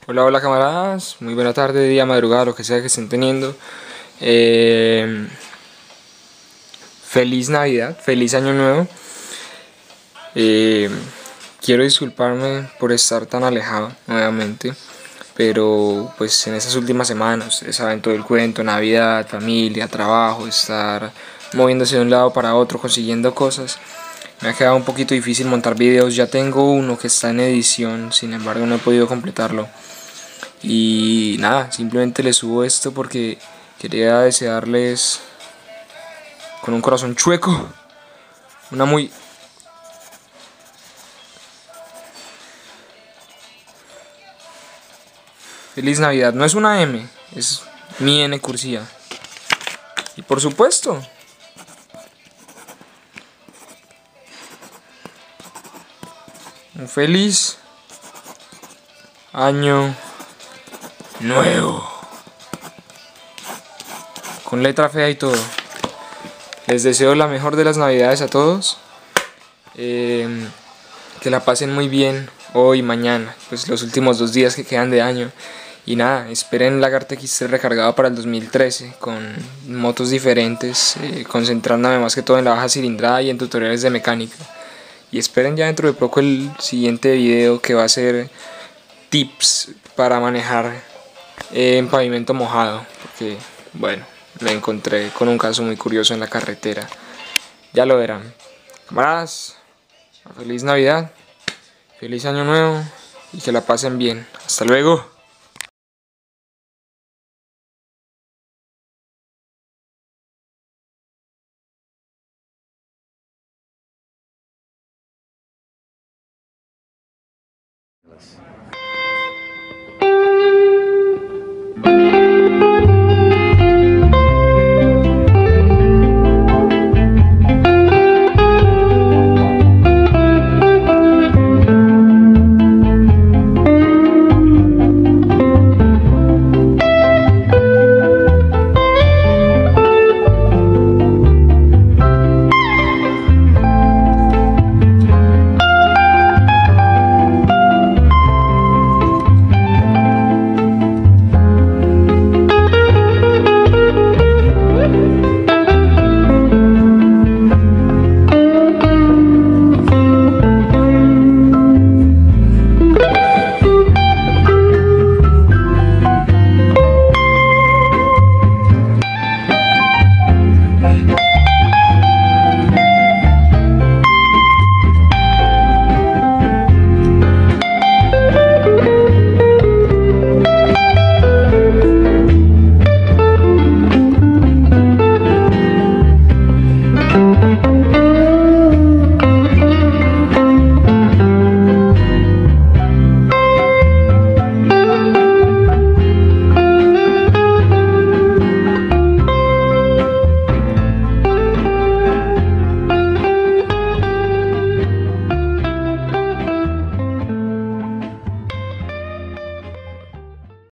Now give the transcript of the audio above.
Hola, hola camaradas, muy buena tarde, día, madrugada, lo que sea que estén teniendo. Feliz Navidad, feliz Año Nuevo. Eh, Quiero disculparme por estar tan alejado nuevamente, pero pues en esas últimas semanas, ustedes saben todo el cuento, Navidad, familia, trabajo, estar moviéndose de un lado para otro, consiguiendo cosas. Me ha quedado un poquito difícil montar videos, ya tengo uno que está en edición, sin embargo no he podido completarlo. Y nada, simplemente les subo esto porque quería desearles con un corazón chueco una muy feliz Navidad. No es una M, es mi N cursiva. Y por supuesto, un feliz año nuevo. Con letra fea y todo. Les deseo la mejor de las Navidades a todos. Que la pasen muy bien hoy y mañana, pues los últimos 2 días que quedan de año. Y nada, esperen Lagarde X3 recargado para el 2013 con motos diferentes, concentrándome más que todo en la baja cilindrada y en tutoriales de mecánica. Y esperen ya dentro de poco el siguiente video que va a ser tips para manejar en pavimento mojado, porque bueno, me encontré con un caso muy curioso en la carretera. Ya lo verán. Camaradas, feliz Navidad, feliz Año Nuevo y que la pasen bien. Hasta luego.